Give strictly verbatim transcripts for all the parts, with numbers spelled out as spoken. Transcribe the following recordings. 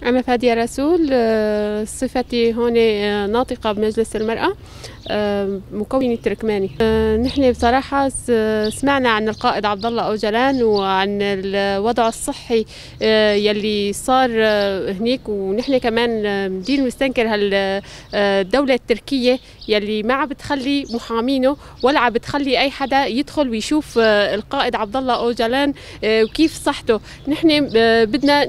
أنا فادية رسول، آه، صفتي هون آه، ناطقة بمجلس المرأة، آه، مكونة تركماني. آه، نحن بصراحة سمعنا عن القائد عبد الله أوجلان وعن الوضع الصحي آه، يلي صار آه، هنيك، ونحن كمان آه، بدين نستنكر هالدولة التركية يلي ما عم بتخلي محامينه ولا عم بتخلي أي حدا يدخل ويشوف آه، القائد عبد الله أوجلان آه، وكيف صحته. نحن آه، بدنا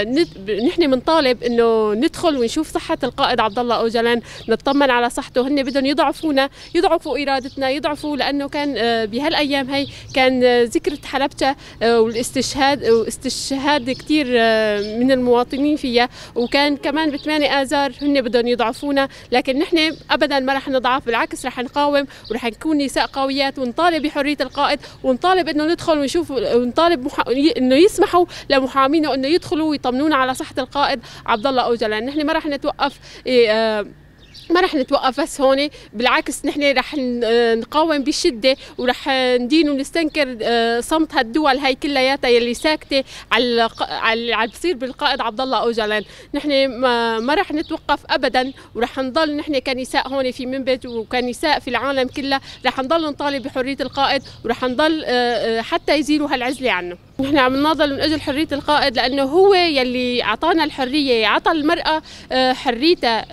نحن بنطالب انه ندخل ونشوف صحه القائد عبد الله اوجلان، نطمن على صحته. هن بدهم يضعفونا، يضعفوا ارادتنا، يضعفوا، لانه كان بهالايام هي كان ذكرى حلبجة والاستشهاد واستشهاد كثير من المواطنين فيها، وكان كمان ب ثمانية اذار. هن بدهم يضعفونا، لكن نحن ابدا ما رح نضعف، بالعكس رح نقاوم ورح نكون نساء قويات، ونطالب بحريه القائد، ونطالب انه ندخل ونشوف، ونطالب محا... انه يسمحوا لمحامينه انه يدخلوا ويطمنونا على صحه القائد عبد الله اوجلان. نحن ما رح نتوقف إيه ما رح نتوقف بس هون، بالعكس نحن رح نقاوم بشده، ورح ندين ونستنكر صمت هالدول هي كلياتها يلي ساكته على على اللي بصير بالقائد عبد الله اوجلان. نحن ما رح نتوقف ابدا، ورح نضل نحن كنساء هون في منبج وكنساء في العالم كله، رح نضل نطالب بحريه القائد، ورح نضل حتى يزيلوا هالعزله عنه. نحن عم نناضل من اجل حريه القائد، لانه هو يلي اعطانا الحريه، اعطى المراه حريتها،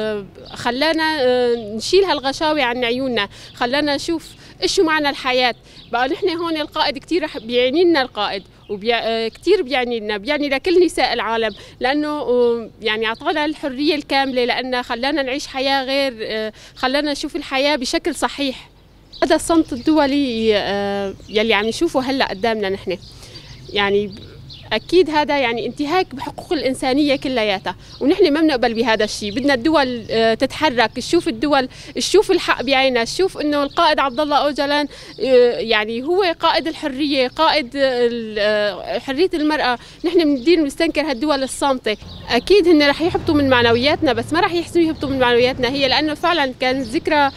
خلانا نشيل هالغشاوي عن عيوننا، خلانا نشوف ايش معنى الحياه. بقى نحن هون القائد كثير بيعني لنا، القائد وبيع... كثير بيعني لنا، بيعني لكل نساء العالم، لانه يعني اعطانا الحريه الكامله، لانه خلانا نعيش حياه غير، خلانا نشوف الحياه بشكل صحيح. هذا الصمت الدولي يلي عم نشوفه هلا قدامنا نحن، يعني اكيد هذا يعني انتهاك بحقوق الانسانيه كلياتها، ونحن ما بنقبل بهذا الشيء. بدنا الدول تتحرك، تشوف الدول، تشوف الحق بعينها، تشوف انه القائد عبد الله اوجلان يعني هو قائد الحريه، قائد حريه المراه. نحن بندير نستنكر هالدول الصامته. اكيد هن رح يهبطوا من معنوياتنا، بس ما رح يحسنوا يهبطوا من معنوياتنا هي، لانه فعلا كانت ذكرى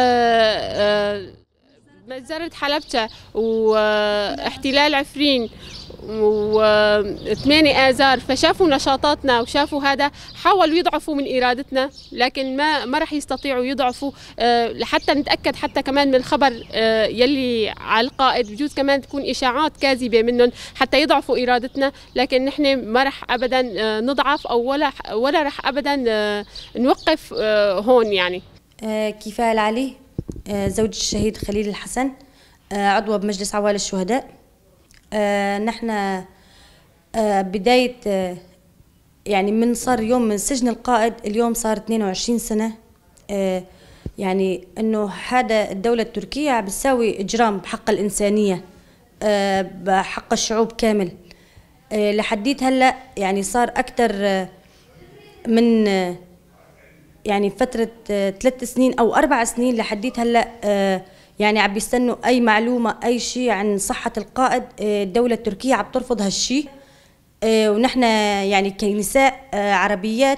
مجزرة حلبجة واحتلال عفرين وثمانية آذار، فشافوا نشاطاتنا وشافوا هذا، حاولوا يضعفوا من إرادتنا، لكن ما ما رح يستطيعوا يضعفوا. لحتى نتأكد حتى كمان من الخبر يلي على القائد، بجوز كمان تكون إشاعات كاذبة منهم حتى يضعفوا إرادتنا، لكن نحن ما رح أبدا نضعف، أو ولا ولا رح أبدا نوقف هون. يعني كفاية العلي، زوج الشهيد خليل الحسن، عضوة بمجلس عوائل الشهداء. نحن بداية يعني من صار يوم من سجن القائد، اليوم صار اثنين وعشرين سنة، يعني انه هذا الدولة التركية عم بتساوي اجرام بحق الانسانية، بحق الشعوب كامل. لحديت هلا يعني صار اكثر من يعني فترة ثلاث سنين أو أربع سنين لحديت هلا، يعني عم بيستنوا أي معلومة، أي شيء عن صحة القائد. الدولة التركية عم ترفض هالشيء، ونحن يعني كنساء عربيات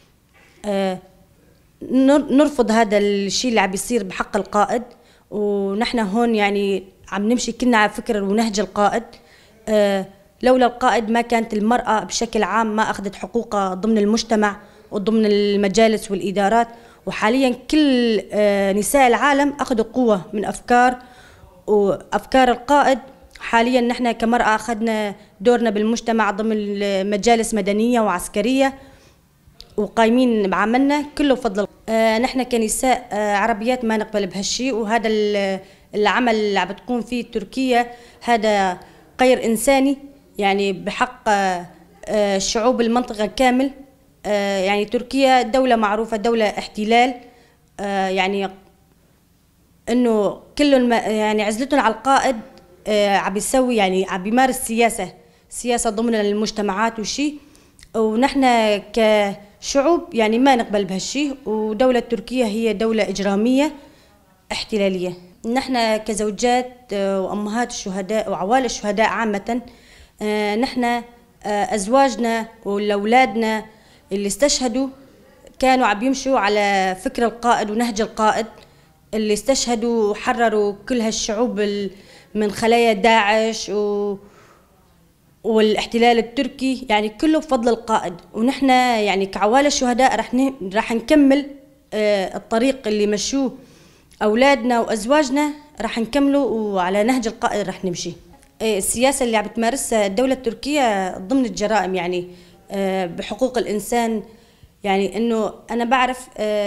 نرفض هذا الشيء اللي عم بيصير بحق القائد. ونحن هون يعني عم نمشي كلنا على فكرة ونهج القائد. لولا القائد ما كانت المرأة بشكل عام ما أخذت حقوقها ضمن المجتمع وضمن المجالس والإدارات، وحاليا كل نساء العالم أخذوا قوة من أفكار وأفكار القائد. حاليا نحن كمرأة أخذنا دورنا بالمجتمع ضمن مجالس مدنية وعسكرية، وقايمين بعملنا كله بفضل. نحن كنساء عربيات ما نقبل بهالشيء، وهذا العمل اللي عم بتقوم فيه تركيا هذا غير إنساني، يعني بحق شعوب المنطقة كامل. يعني تركيا دولة معروفة، دولة احتلال، يعني انه كلهم يعني عزلتهم على القائد عم بيسوي، يعني عم بيمارس سياسة سياسة ضمن المجتمعات وشي، ونحن كشعوب يعني ما نقبل بهالشيء. ودولة تركيا هي دولة إجرامية احتلالية. نحن كزوجات وأمهات الشهداء وعوائل الشهداء عامة، نحن أزواجنا والأولادنا اللي استشهدوا كانوا عم يمشوا على فكر القائد ونهج القائد، اللي استشهدوا وحرروا كل هالشعوب من خلايا داعش و والاحتلال التركي، يعني كله بفضل القائد. ونحن يعني كعوائل الشهداء رح رح نكمل الطريق اللي مشوه أولادنا وأزواجنا، رح نكمله وعلى نهج القائد رح نمشي. السياسة اللي عم تمارسها الدولة التركية ضمن الجرائم، يعني بحقوق الإنسان، يعني إنه أنا بعرف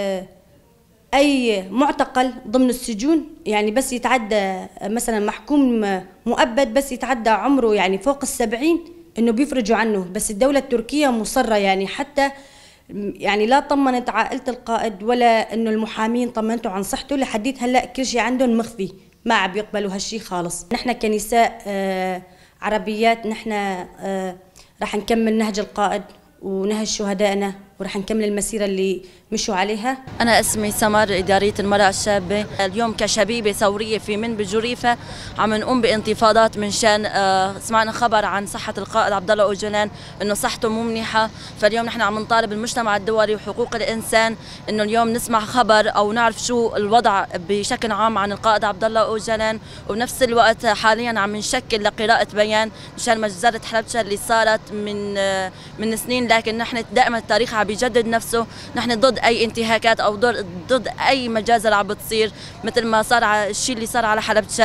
أي معتقل ضمن السجون يعني بس يتعدى مثلا محكوم مؤبد، بس يتعدى عمره يعني فوق السبعين إنه بيفرجوا عنه. بس الدولة التركية مصرة يعني حتى يعني لا طمنت عائلة القائد ولا إنه المحامين طمنتوا عن صحته، لحديت هلا كل شيء عندهم مخفي، ما عم بيقبلوا هالشيء خالص. نحن كنساء آه عربيات نحن آه رح نكمل نهج القائد ونهج شهدائنا، ورح نكمل المسيرة اللي مشوا عليها. أنا اسمي سمر، إدارية المرأة الشابة. اليوم كشبيبة ثورية في منبع جريفة عم نقوم بانتفاضات من شان آه سمعنا خبر عن صحة القائد عبد الله أوجلان إنه صحته مو منيحة، فاليوم نحن عم نطالب المجتمع الدولي وحقوق الإنسان إنه اليوم نسمع خبر أو نعرف شو الوضع بشكل عام عن القائد عبد الله أوجلان. وبنفس الوقت حاليا عم نشكل لقراءة بيان مشان مجزرة حلبشة اللي صارت من آه من سنين، لكن نحن دائما التاريخ عم بيجدد نفسه. نحن ضد اي انتهاكات او ضد اي مجازر عم بتصير، مثل ما صار الشيء اللي صار على حلبشة،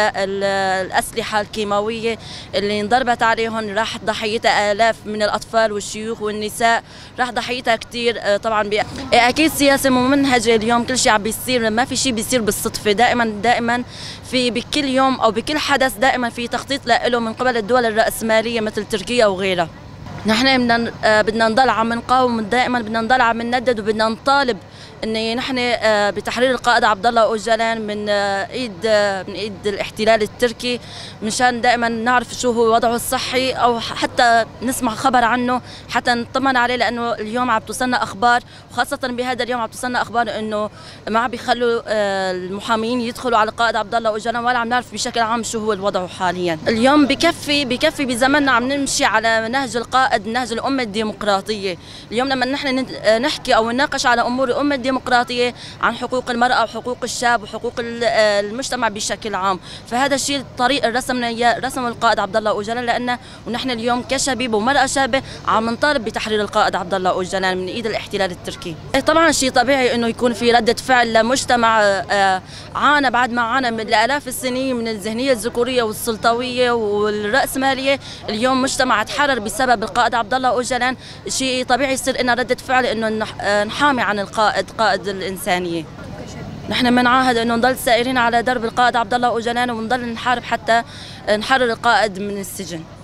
الاسلحه الكيماويه اللي انضربت عليهم، راح ضحيتها الاف من الاطفال والشيوخ والنساء، راح ضحيتها كثير. طبعا اكيد سياسه ممنهجه. اليوم كل شيء عم بيصير، ما في شيء بيصير بالصدفه، دائما دائما في بكل يوم او بكل حدث دائما في تخطيط له من قبل الدول الراسماليه مثل تركيا وغيرها. نحن بدنا بدنا نضل عم نقاوم دائما، بدنا نضل عم نندد، وبدنا نطالب ان نحن بتحرير القائد عبد الله أوجلان من ايد من ايد الاحتلال التركي، مشان دائما نعرف شو هو وضعه الصحي او حتى نسمع خبر عنه حتى نطمن عليه. لانه اليوم عم توصلنا اخبار، وخاصه بهذا اليوم عم توصلنا اخبار انه ما عم بيخلوا المحامين يدخلوا على القائد عبد الله أوجلان، ولا عم نعرف بشكل عام شو هو الوضع حاليا. اليوم بكفي بكفي بزمننا عم نمشي على نهج القائد، نهج الامه الديمقراطيه. اليوم لما نحن نحكي او نناقش على امور الامه الديمقراطيه عن حقوق المراه وحقوق الشاب وحقوق المجتمع بشكل عام، فهذا الشيء الطريق اللي رسمنا اياه رسمه القائد عبد الله أوجلان لنا. ونحن اليوم كشبيب ومراه شابه عم نطالب بتحرير القائد عبد الله أوجلان من ايد الاحتلال التركي. طبعا شيء طبيعي انه يكون في رده فعل لمجتمع عانى بعد ما عانى من الاف السنين من الذهنيه الذكوريه والسلطويه والراسماليه. اليوم مجتمع تحرر بسبب القائد عبد الله أوجلان، شيء طبيعي يصير لنا رده فعل انه نحامي عن القائد، قائد الانسانيه. نحن بنعاهد انه نضل سائرين على درب القائد عبد الله أوجلان، ونضل نحارب حتى نحرر القائد من السجن.